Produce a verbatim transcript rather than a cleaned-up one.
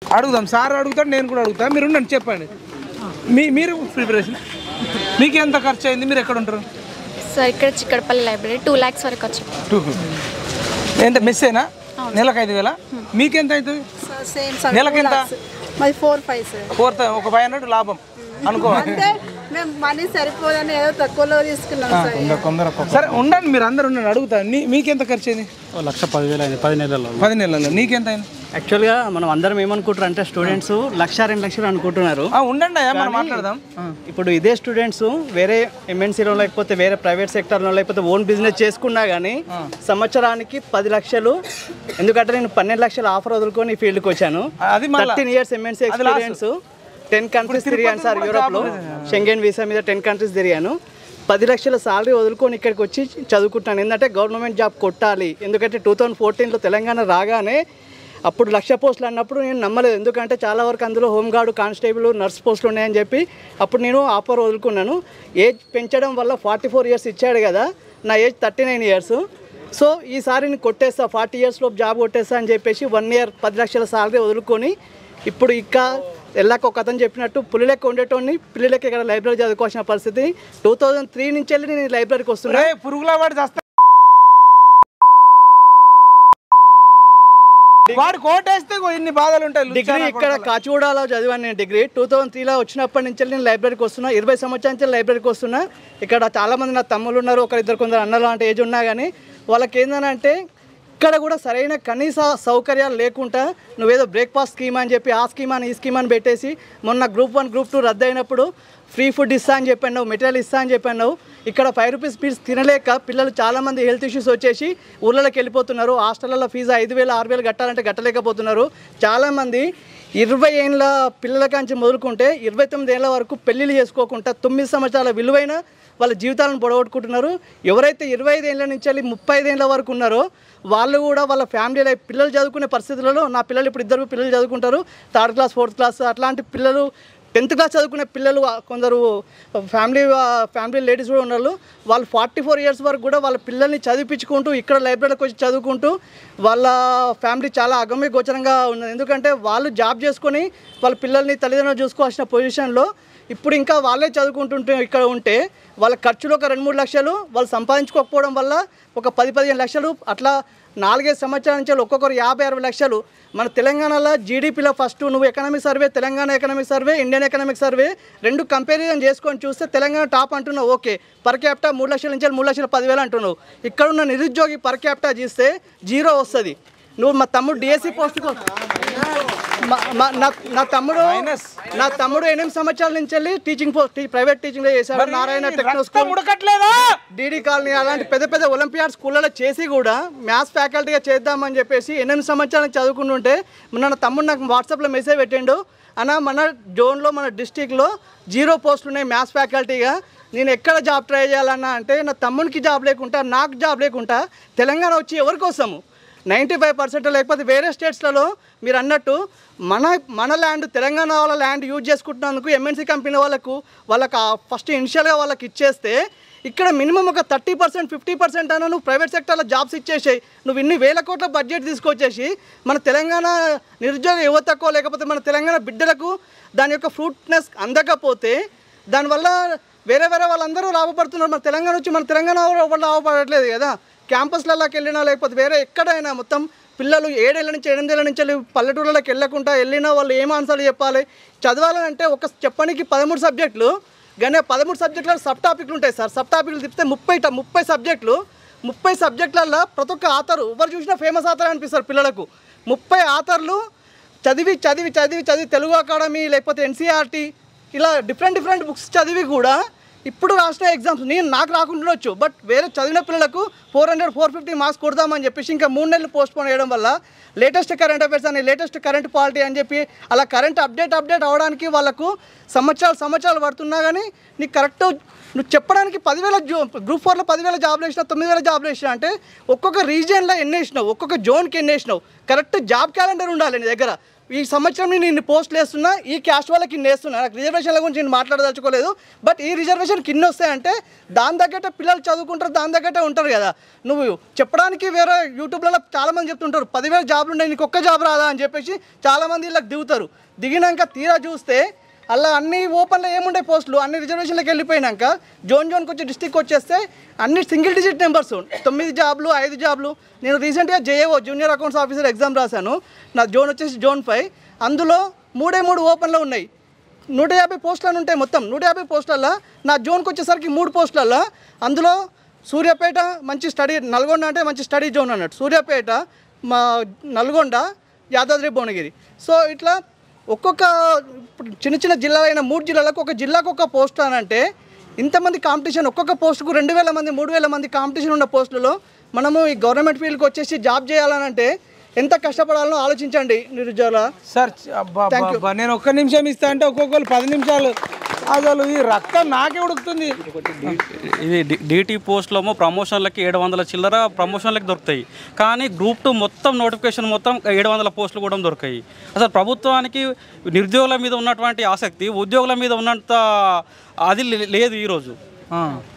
అడుగుదాం సార్ అడుగుతాడు నేను కూడా అడుగుతాను మీరు ఉండండి చెప్పండి మీ మీరు ప్రిపరేషన్ మీకు ఎంత ఖర్చు అయింది మీరు ఎక్కడ ఉంటారు సార్ ఇక్కడ చిక్కడపల్లి లైబ్రరీ టూ ల్యాక్స్ వరకు వచ్చాం టూ ఎంత మెస్సేనా నెలకు ఐదు వేల మీకెంత అవుతుంది నెలకెంత మాది ఫోర్ ఫైవ్ సార్ ఫోర్ ఒక ఫైవ్ హండ్రెడ్ లాభం అనుకోవాలి అంటే మేము మనీ సరిపోదని ఏదో తక్కువలో తీసుకున్నాం సార్ సరే ఉండండి మీరు అందరు ఉండండి అడుగుతాను నీ మీకెంత ఖర్చు అయింది లక్ష పదివేలు అయింది పది నెలల్లో పది నెలల్లో నీకెంత అయింది యాక్చువల్గా మనం అందరం ఏమనుకుంటారు అంటే స్టూడెంట్స్ లక్ష రెండు లక్షలు అనుకుంటున్నారు ఉండండి మనం మాట్లాడదాం ఇప్పుడు ఇదే స్టూడెంట్స్ వేరే ఎంఎన్సీలో లేకపోతే వేరే ప్రైవేట్ సెక్టర్లో లేకపోతే ఓన్ బిజినెస్ చేసుకున్నా కానీ సంవత్సరానికి పది లక్షలు ఎందుకంటే నేను పన్నెండు లక్షలు ఆఫర్ వదులుకొని ఈ ఫీల్డ్కి వచ్చాను thirteen years MNC experience ten countries తిరిగాను సార్ యూరోప్లో షెంగెన్ వీసా మీద టెన్ కంట్రీస్ తిరిగాను పది లక్షల సాలరీ వదులుకొని ఇక్కడికి వచ్చి చదువుకుంటాను ఎందుకంటే గవర్నమెంట్ జాబ్ కొట్టాలి ఎందుకంటే టూ థౌజండ్ ఫోర్టీన్లో తెలంగాణ రాగానే అప్పుడు లక్ష పోస్టులు అన్నప్పుడు నేను నమ్మలేదు ఎందుకంటే చాలా వరకు అందులో హోంగార్డు కానిస్టేబుల్ నర్స్ పోస్టులు ఉన్నాయని చెప్పి అప్పుడు నేను ఆఫర్ వదులుకున్నాను ఏజ్ పెంచడం వల్ల ఫార్టీ ఫోర్ ఇయర్స్ ఇచ్చాడు కదా నా age thirty nine years so ఈసారి నేను కొట్టేస్తా ఫార్టీ ఇయర్స్లో జాబ్ కొట్టేస్తా అని చెప్పేసి వన్ ఇయర్ పది లక్షల సాలరీ వదులుకొని ఇప్పుడు ఇక ఎల్లాక ఒక అతను చెప్పినట్టు పులి లెక్క ఉండేటోని పిల్లి లెక్క ఇక్కడ లైబ్రరీ చదువుకోవాల్సిన పరిస్థితి టూ థౌజండ్ త్రీ నుంచి వెళ్ళి నేను లైబ్రరీకి వస్తున్నా పురుగుల వాడు వాడు కోటేస్తే ఇన్ని బాధలు ఉంటాయి డిగ్రీ ఇక్కడ కాచిగూడలో చదివాను నేను డిగ్రీ టూ థౌసండ్ త్రీలో వచ్చినప్పటి నుంచి నేను లైబ్రరీకి వస్తున్నా ఇరవై సంవత్సరాల నుంచి లైబ్రరీకి వస్తున్నా ఇక్కడ చాలామంది నా తమ్ముళ్ళు ఉన్నారు ఒకరిద్దరు కొందరు అన్నలు అంటే ఏజ్ ఉన్నా కానీ వాళ్ళకి ఏంటంటే ఇక్కడ కూడా సరైన కనీస సౌకర్యాలు లేకుండా నువ్వేదో బ్రేక్ఫాస్ట్ స్కీమ్ అని చెప్పి ఆ స్కీమ్ అని ఈ స్కీమ్ అని పెట్టేసి మొన్న గ్రూప్ వన్ గ్రూప్ టూ రద్దు అయినప్పుడు ఫ్రీ ఫుడ్ ఇస్తా అని చెప్పాను మెటీరియల్ ఇస్తా అని చెప్పాను ఇక్కడ ఫైవ్ రూపీస్ ఫీజు తినలేక పిల్లలు చాలామంది హెల్త్ ఇష్యూస్ వచ్చేసి ఊళ్ళలోకి వెళ్ళిపోతున్నారు హాస్టల్లో ఫీజు ఐదు వేలు ఆరు వేలు కట్టాలంటే కట్టలేకపోతున్నారు చాలామంది ఇరవై ఏళ్ళ పిల్లల కాంచి మొదలుకుంటే ఇరవై తొమ్మిది ఏళ్ళ వరకు పెళ్ళిళ్ళు చేసుకోకుండా తొమ్మిది సంవత్సరాల విలువైన వాళ్ళ జీవితాలను పొడగొట్టుకుంటున్నారు ఎవరైతే ఇరవై ఐదు ఏళ్ళ నుంచి వెళ్ళి ముప్పై ఐదు ఏళ్ళ వరకు ఉన్నారో వాళ్ళు కూడా వాళ్ళ ఫ్యామిలీ లైఫ్ పిల్లలు చదువుకునే పరిస్థితులలో నా పిల్లలు ఇప్పుడు ఇద్దరు పిల్లలు చదువుకుంటారు థర్డ్ క్లాస్ ఫోర్త్ క్లాస్ అట్లాంటి పిల్లలు టెన్త్ క్లాస్ చదువుకునే పిల్లలు కొందరు ఫ్యామిలీ ఫ్యామిలీ లేడీస్ కూడా ఉన్నారు వాళ్ళు ఫార్టీ ఫోర్ ఇయర్స్ వరకు కూడా వాళ్ళ పిల్లల్ని చదివించుకుంటూ ఇక్కడ లైబ్రరీకి వచ్చి చదువుకుంటూ వాళ్ళ ఫ్యామిలీ చాలా అగమ్య గోచరంగా ఉన్నది ఎందుకంటే వాళ్ళు జాబ్ చేసుకొని వాళ్ళ పిల్లల్ని తల్లిదండ్రులు చూసుకోవాల్సిన పొజిషన్లో ఇప్పుడు ఇంకా వాళ్ళే చదువుకుంటుంటే ఇక్కడ ఉంటే వాళ్ళ ఖర్చులు ఒక రెండు మూడు లక్షలు వాళ్ళు సంపాదించుకోకపోవడం వల్ల ఒక పది పదిహేను లక్షలు అట్లా నాలుగైదు సంవత్సరాల నుంచి ఒక్కొక్కరు యాభై అరవై లక్షలు మన తెలంగాణలో జీడిపిలో ఫస్ట్ నువ్వు economic survey Telangana economic survey Indian economic survey రెండు కంపారిజన్ చేసుకొని చూస్తే తెలంగాణ టాప్ అంటున్నావు ఓకే పర్ క్యాపిటా మూడు లక్షల నుంచి మూడు లక్షల పదివేలు అంటున్నావు ఇక్కడ ఉన్న నిరుద్యోగి పర్ క్యాపిటా చూస్తే జీరో వస్తుంది నువ్వు మా తమ్ముడు డిఎస్సి పోస్ట్కు నా తమ్ముడు నా తమ్ముడు ఎనిమిది సంవత్సరాల నుంచి వెళ్ళి టీచింగ్ పోస్ట్ ప్రైవేట్ టీచింగ్ చేశాడు Narayana techno school DD colony అలాంటి పెద్ద పెద్ద ఒలింపియాడ్ స్కూళ్ళలో చేసి కూడా మ్యాథ్స్ ఫ్యాకల్టీగా చేద్దామని చెప్పేసి ఎనిమిది సంవత్సరాలు చదువుకుంటుంటే మన తమ్ముడు నాకు వాట్సాప్లో మెసేజ్ పెట్టిండు అన్న మన జోన్లో మన డిస్టిక్లో జీరో పోస్టులు ఉన్నాయి మ్యాథ్స్ ఫ్యాకల్టీగా నేను ఎక్కడ జాబ్ ట్రై చేయాలన్నా అంటే నా తమ్మునికి జాబ్ లేకుండా నాకు జాబ్ లేకుండా తెలంగాణ వచ్చి ఎవరికి వస్తాము నైంటీ ఫైవ్ పర్సెంట్ లేకపోతే వేరే స్టేట్స్లలో మీరు అన్నట్టు మన మన ల్యాండ్ తెలంగాణ వాళ్ళ ల్యాండ్ యూజ్ చేసుకుంటున్నందుకు ఎంఎన్సీ కంపెనీ వాళ్ళకు వాళ్ళకి ఫస్ట్ ఇనిషియల్గా వాళ్ళకి ఇచ్చేస్తే ఇక్కడ మినిమం ఒక థర్టీ పర్సెంట్ ఫిఫ్టీ పర్సెంట్ అన్న నువ్వు ప్రైవేట్ సెక్టర్లో జాబ్స్ ఇచ్చేసాయి నువ్వు ఇన్ని వేల కోట్ల బడ్జెట్ తీసుకొచ్చేసి మన తెలంగాణ నిరుద్యోగ యువతకో లేకపోతే మన తెలంగాణ బిడ్డలకు దాని యొక్క ఫ్రూట్నెస్ అందకపోతే దానివల్ల వేరే వేరే వాళ్ళందరూ లాభపడుతున్నారు మన తెలంగాణ వచ్చి మన తెలంగాణ వాళ్ళు లాభపడట్లేదు కదా క్యాంపస్లలోకి వెళ్ళినా లేకపోతే వేరే ఎక్కడైనా మొత్తం పిల్లలు ఏడేళ్ళ నుంచి ఎనిమిదేళ్ళ నుంచి వెళ్ళి పల్లెటూళ్ళకి వెళ్ళకుండా వెళ్ళినా వాళ్ళు ఏం ఆన్సర్లు చెప్పాలి చదవాలంటే ఒక చెప్పడానికి పదమూడు సబ్జెక్టులు కానీ పదమూడు సబ్జెక్టులలో సబ్ టాపిక్లు ఉంటాయి సార్ సబ్ టాపిక్లు తిప్పితే ముప్పై ముప్పై సబ్జెక్టులు ముప్పై సబ్జెక్టులలో ప్రతి ఒక్క ఆథరు ఎవరు చూసినా ఫేమస్ ఆథర్ అనిపిస్తారు పిల్లలకు ముప్పై ఆథర్లు చదివి చదివి చదివి చదివి తెలుగు అకాడమీ లేకపోతే ఎన్సీఆర్టీ ఇలా డిఫరెంట్ డిఫరెంట్ బుక్స్ చదివి కూడా ఇప్పుడు రాసిన ఎగ్జామ్స్ నేను నాకు రాకుండొచ్చు బట్ వేరే చదివిన పిల్లలకు four hundred four fifty marks కొడదామని చెప్పేసి ఇంకా మూడు నెలలు పోస్ట్పోన్ చేయడం వల్ల లేటెస్ట్ కరెంట్ అఫైర్స్ అని లేటెస్ట్ కరెంట్ పాలిటీ అని చెప్పి అలా కరెంట్ అప్డేట్ అప్డేట్ అవ్వడానికి వాళ్ళకు సంవత్సరాలు సంవత్సరాలు పడుతున్నా కానీ నీకు కరెక్ట్ నువ్వు చెప్పడానికి పదివేల జో గ్రూప్ ఫోర్లో పదివేల జాబ్లు వేసినావు తొమ్మిది వేల జాబ్లు వేసినా అంటే ఒక్కొక్క రీజియన్లో ఎన్ని వేసినావు ఒక్కొక్క జోన్కి ఎన్ని వేసినావు కరెక్ట్ జాబ్ క్యాలెండర్ ఉండాలి నీ దగ్గర ఈ సంవత్సరం నేను ఇన్ని పోస్టులు వేస్తున్నా, ఈ క్యాస్ట్ వాళ్ళకి ఇన్ని వేస్తున్నా. నాకు రిజర్వేషన్ల గురించి నేను మాట్లాడదలుచుకోలేదు. బట్ ఈ రిజర్వేషన్కి ఇన్ని వస్తాయంటే దాని తగ్గట్టే పిల్లలు చదువుకుంటారు, దాని తగ్గట్టే ఉంటారు కదా. నువ్వు చెప్పడానికి వేరే యూట్యూబ్లలో చాలామంది చెప్తుంటారు పదివేల జాబ్లు ఉన్నాయి, నీకు ఒక్క జాబ్ రాదా అని చెప్పేసి చాలామంది ఇలా దిగుతారు. దిగినాక తీరా చూస్తే అలా అన్ని ఓపెన్లో ఏముండే పోస్టులు అన్ని రిజర్వేషన్లకు వెళ్ళిపోయినాక జోన్ జోన్కి వచ్చి డిస్టిక్ వచ్చేస్తే అన్ని సింగిల్ డిజిట్ నెంబర్స్, తొమ్మిది జాబ్లు ఐదు జాబ్లు. నేను రీసెంట్గా JAO junior accounts officer exam రాశాను. నా జోన్ వచ్చేసి జోన్ ఫైవ్. అందులో మూడే మూడు ఓపెన్లో ఉన్నాయి. నూట యాభై పోస్టులను ఉంటాయి మొత్తం. నూట యాభై పోస్టులలో నా జోన్కి వచ్చేసరికి మూడు పోస్టులలో అందులో సూర్యాపేట మంచి స్టడీ, నల్గొండ అంటే మంచి స్టడీ జోన్ అన్నట్టు. సూర్యాపేట, మా నల్గొండ, యాదాద్రి భువనగిరి. సో ఇట్లా ఒక్కొక్క చిన్న చిన్న జిల్లాలైన మూడు జిల్లాలకు ఒక జిల్లాకు ఒక పోస్ట్ అని అంటే ఇంతమంది కాంపిటీషన్, ఒక్కొక్క పోస్టుకు రెండు వేల మంది మూడు వేల మంది కాంపిటీషన్ ఉన్న పోస్టులలో మనము ఈ గవర్నమెంట్ ఫీల్డ్కి వచ్చేసి జాబ్ చేయాలని అంటే ఎంత కష్టపడాలో ఆలోచించండి నిరుద్యోగుల సార్. నేను ఒక్క నిమిషం ఇస్తా అంటే ఒక్కొక్కరు పది నిమిషాలు. అసలు ఈ రక్తం నాకే ఉడుకుతుంది. ఇది డిటి పోస్టులో ప్రమోషన్లకి ఏడు వందల చిల్లర ప్రమోషన్లకి దొరుకుతాయి. కానీ గ్రూప్ టూ మొత్తం నోటిఫికేషన్ మొత్తం ఏడు వందల పోస్టులు కూడా దొరికాయి. అసలు ప్రభుత్వానికి నిరుద్యోగుల మీద ఉన్నటువంటి ఆసక్తి ఉద్యోగుల మీద ఉన్నంత అది లేదు ఈరోజు.